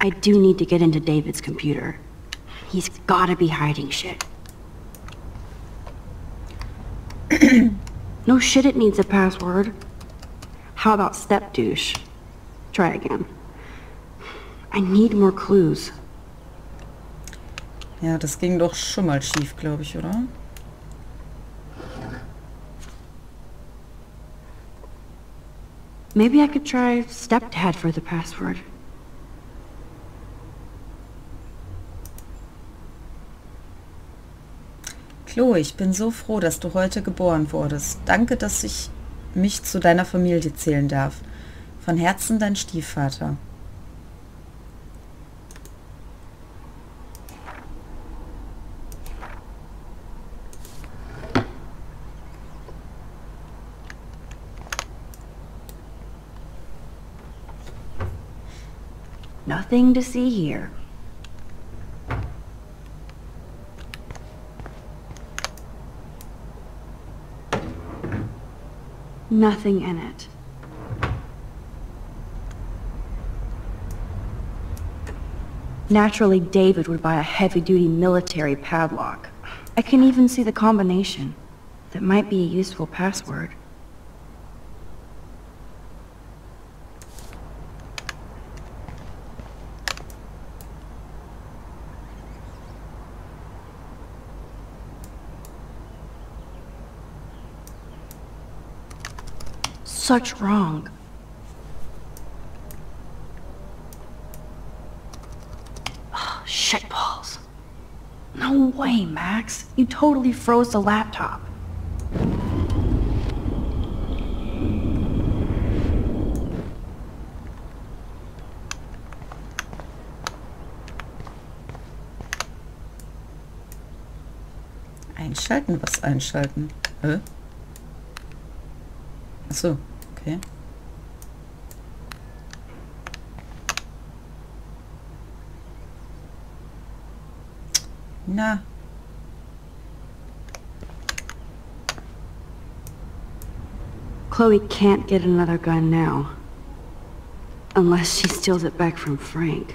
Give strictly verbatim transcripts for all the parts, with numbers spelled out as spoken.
I do need to get into David's computer. He's gotta be hiding shit. No shit, it needs a password. How about step douche? Try again. I need more clues. Ja, das ging doch schon mal schief, glaube ich, oder? Maybe I could try stepdad for the password. Chloe, ich bin so froh, dass du heute geboren wurdest. Danke, dass ich mich zu deiner Familie zählen darf. Von Herzen dein Stiefvater. Nothing to see here. Nothing in it. Naturally, David would buy a heavy-duty military padlock. I can even see the combination. That might be a useful password. Such wrong. Oh, shitballs. No way, Max. You totally froze the laptop. Einschalten? Was einschalten? Hä? Achso, okay. Na. Chloe can't get another gun now. Unless she steals it back from Frank.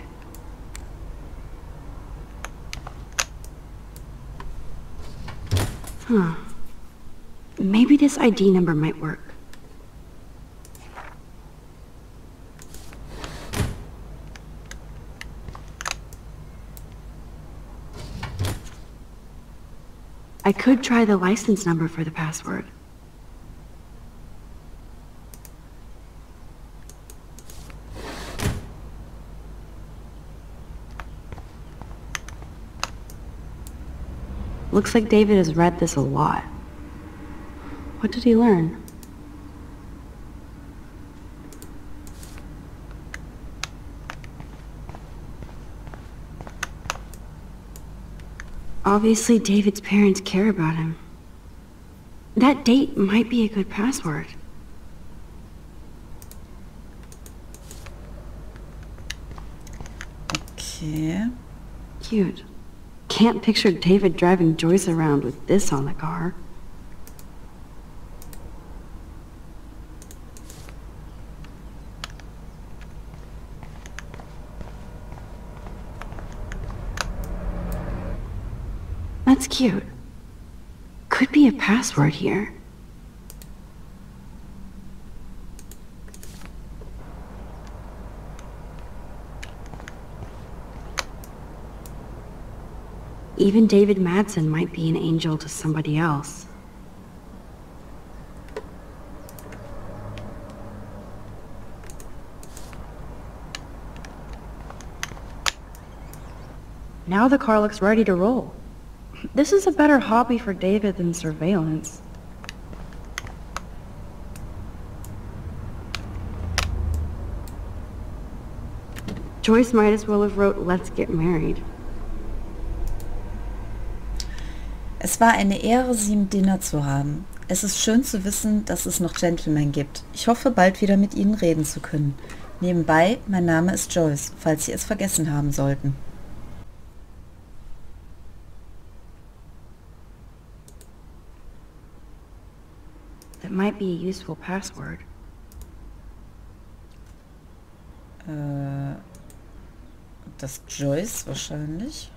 Huh. Maybe this I D number might work. I could try the license number for the password. Looks like David has read this a lot. What did he learn? Obviously, David's parents care about him. That date might be a good password. Okay. Cute. Can't picture David driving Joyce around with this on the car. That's cute. Could be a password here. Even David Madsen might be an angel to somebody else. Now the car looks ready to roll. This is a better hobby for David than surveillance. Joyce might as well have wrote, "Let's get married." Es war eine Ehre, Sie im Dinner zu haben. Es ist schön zu wissen, dass es noch Gentlemen gibt. Ich hoffe, bald wieder mit Ihnen reden zu können. Nebenbei, mein Name ist Joyce, falls Sie es vergessen haben sollten. That might be a useful password. Äh, Das Joyce wahrscheinlich.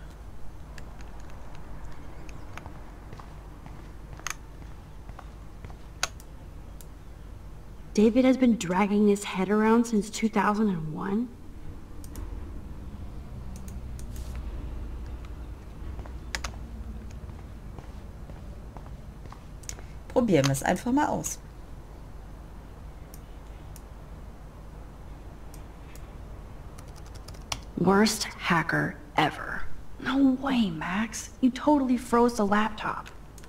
David has been dragging his head around since two thousand one? Probieren wir es einfach mal aus. Worst hacker ever. No way, Max. You totally froze the laptop.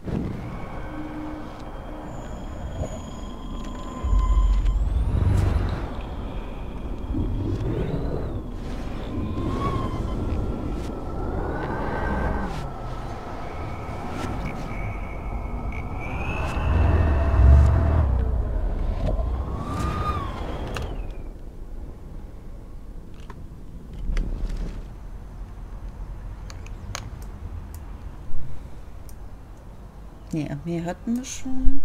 Nee, Armee hatten wir schon.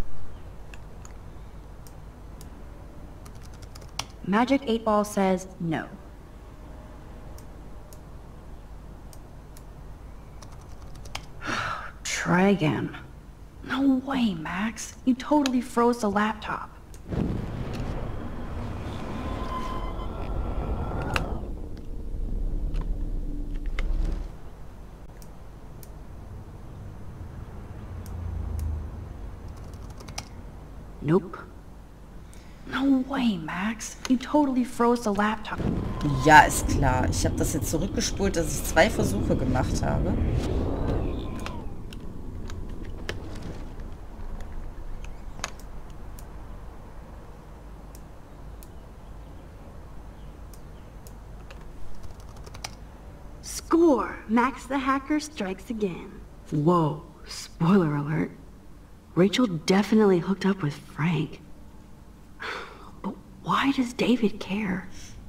Magic eight Ball says no. Try again. No way, Max. You totally froze the laptop. Nope. No way, Max. You totally froze the laptop. Ja, ist klar. Ich habe das jetzt zurückgespult, dass ich zwei Versuche gemacht habe. Score! Max the hacker strikes again. Whoa, spoiler alert. Rachel definitely hooked up with Frank. But why does David care?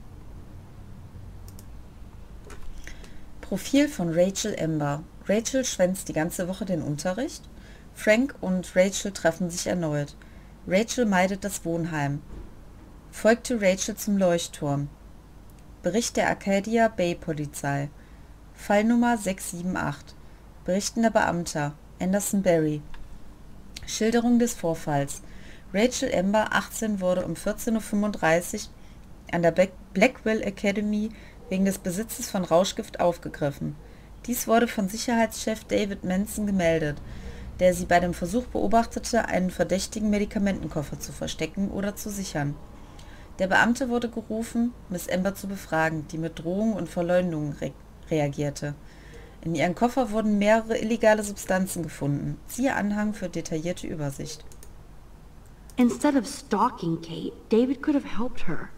Profil von Rachel Amber. Rachel schwänzt die ganze Woche den Unterricht. Frank und Rachel treffen sich erneut. Rachel meidet das Wohnheim. Folgte Rachel zum Leuchtturm. Bericht der Arcadia Bay Polizei. Fallnummer sechs sieben acht. Berichtender Beamter Anderson Barry. Schilderung des Vorfalls. Rachel Amber, achtzehn, wurde um vierzehn Uhr fünfunddreißig an der Blackwell Academy wegen des Besitzes von Rauschgift aufgegriffen. Dies wurde von Sicherheitschef David Manson gemeldet, der sie bei dem Versuch beobachtete, einen verdächtigen Medikamentenkoffer zu verstecken oder zu sichern. Der Beamte wurde gerufen, Miss Amber zu befragen, die mit Drohungen und Verleumdungen re reagierte. In ihrem Koffer wurden mehrere illegale Substanzen gefunden. Siehe Anhang für detaillierte Übersicht. Instead of stalking Kate, David could have helped her.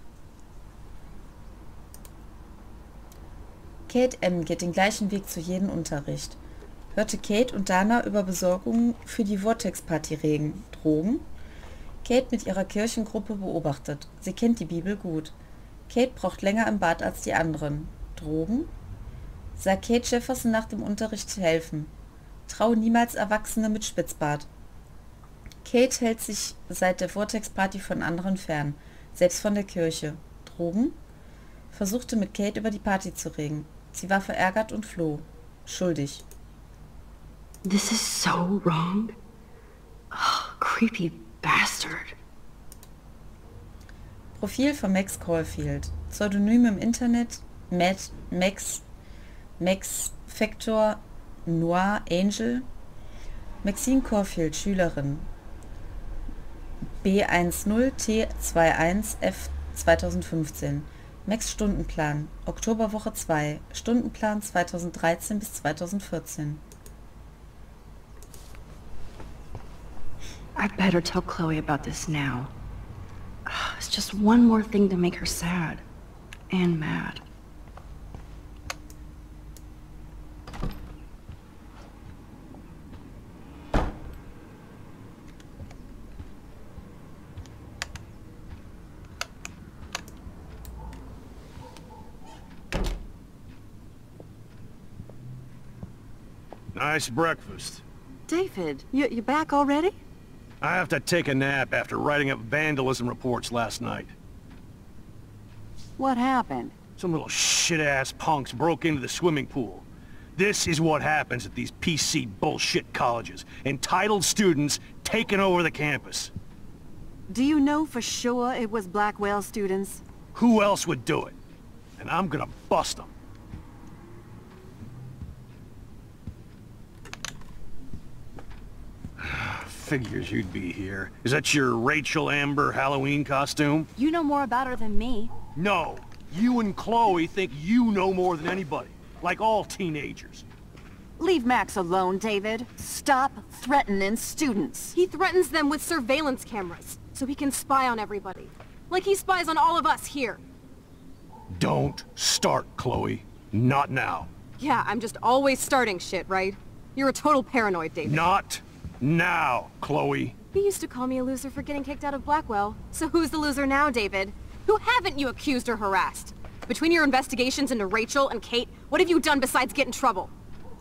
Kate M. geht den gleichen Weg zu jedem Unterricht. Hörte Kate und Dana über Besorgungen für die Vortex-Party reden. Drogen? Kate mit ihrer Kirchengruppe beobachtet. Sie kennt die Bibel gut. Kate braucht länger im Bad als die anderen. Drogen? Sah Kate Jefferson nach dem Unterricht helfen. Trau niemals Erwachsene mit Spitzbart. Kate hält sich seit der Vortex-Party von anderen fern, selbst von der Kirche. Drogen? Versuchte mit Kate über die Party zu reden. Sie war verärgert und floh. Schuldig. This is so wrong. Oh, creepy bastard. Profil von Max Caulfield. Pseudonym im Internet Matt, Max, Max Factor, Noir Angel. Maxine Caulfield, Schülerin. B zehn T einundzwanzig F zweitausendfünfzehn. Max Stundenplan. Oktoberwoche zwei. Stundenplan zweitausenddreizehn bis zweitausendvierzehn. I'd better tell Chloe about this now. It's just one more thing to make her sad. And mad. Nice breakfast. David, you, you back already? I have to take a nap after writing up vandalism reports last night. What happened? Some little shit-ass punks broke into the swimming pool. This is what happens at these P C bullshit colleges. Entitled students taking over the campus. Do you know for sure it was Blackwell students? Who else would do it? And I'm gonna bust them. Figures you'd be here. Is that your Rachel Amber Halloween costume? You know more about her than me. No. You and Chloe think you know more than anybody. Like all teenagers. Leave Max alone, David. Stop threatening students. He threatens them with surveillance cameras, so he can spy on everybody. Like he spies on all of us here. Don't start, Chloe. Not now. Yeah, I'm just always starting shit, right? You're a total paranoid, David. Not now, Chloe. You used to call me a loser for getting kicked out of Blackwell. So who's the loser now, David? Who haven't you accused or harassed? Between your investigations into Rachel and Kate, what have you done besides get in trouble?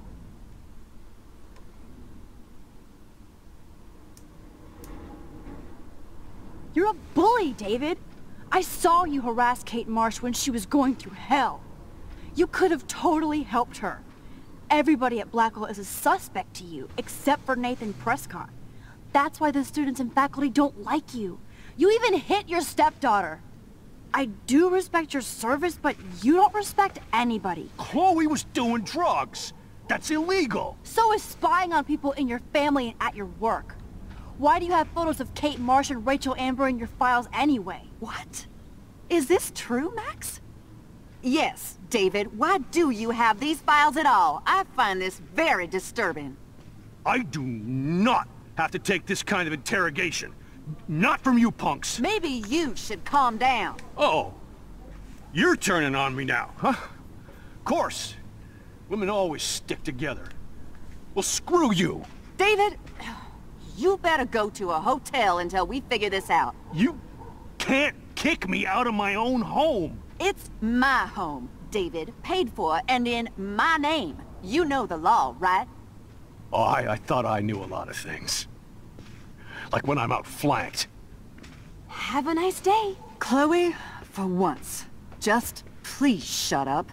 You're a bully, David. I saw you harass Kate Marsh when she was going through hell. You could have totally helped her. Everybody at Blackwell is a suspect to you, except for Nathan Prescott. That's why the students and faculty don't like you. You even hit your stepdaughter. I do respect your service, but you don't respect anybody. Chloe was doing drugs. That's illegal. So is spying on people in your family and at your work. Why do you have photos of Kate Marsh and Rachel Amber in your files anyway? What? Is this true, Max? Yes, David. Why do you have these files at all? I find this very disturbing. I do not have to take this kind of interrogation. Not from you punks. Maybe you should calm down. Oh, you're turning on me now, huh? Of course. Women always stick together. Well, screw you. David, you better go to a hotel until we figure this out. You can't kick me out of my own home. It's my home, David. Paid for and in my name. You know the law, right? Oh, I, I thought I knew a lot of things. Like when I'm outflanked. Have a nice day. Chloe, for once, just please shut up.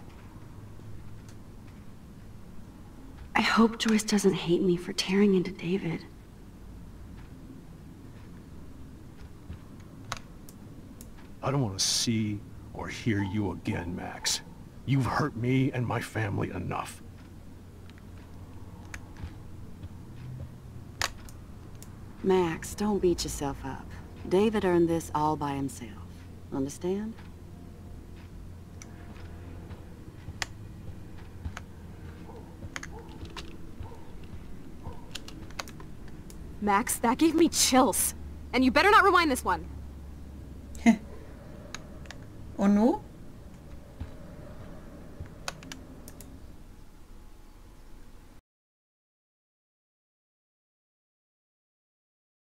I hope Joyce doesn't hate me for tearing into David. I don't want to see or hear you again, Max. You've hurt me and my family enough. Max, don't beat yourself up. David earned this all by himself. Understand? Max, that gave me chills. And you better not rewind this one. Und nu?